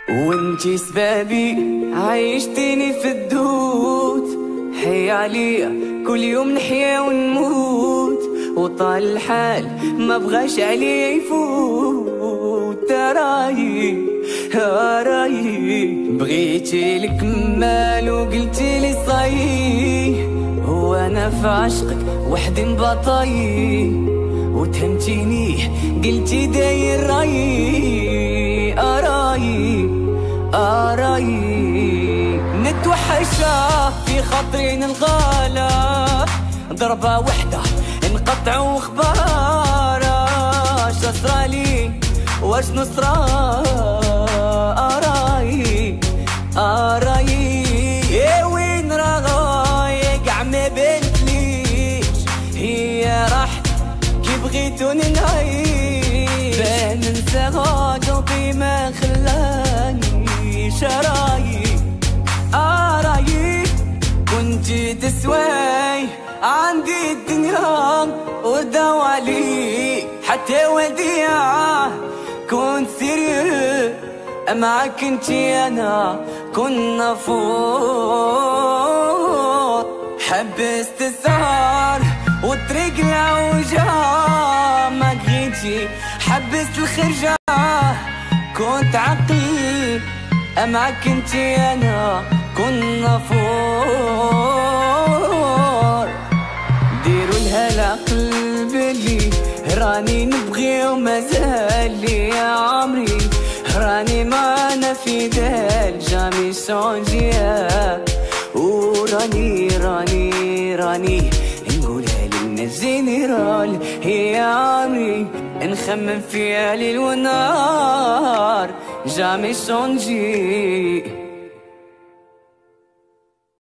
وانتي سبابي عايشتيني في الدود. حي عليا كل يوم نحيا ونموت، وطال الحال ما بغاش عليا يفوت. راي بغيتي لك مال وقلتي لي صاي، هو انا في عشقك وحدي مبطاي، وتهمتيني قلتي داير راي. راي نتوحشا في خاطري نلقالا، ضربة وحدة نقطعو خبارا. شصرالي واش نصرا راي يا وين راغاي قاع ما بانتليش، هي راحت كي بغيتوني نعيش. بان ننساها قلبي ما خلانيش. راي كنتي تسواي عندي الدنيا ودوالي، حتى وديعة كنت سيريو معاك انتي انا كنا فوق. حبست السهر والطريق العوجة ما بغيتي، حبست الخرجة كنت عقل معاك انتي انا كنا فوق. ديروا لها العقل بلي راني نبغي ومازال لي يا عمري، راني معانا في دال جامي شونجيا. وراني نقولها للناس جينيرال، هي عمري نخمم فيها ليل ونهار جامي شونجي.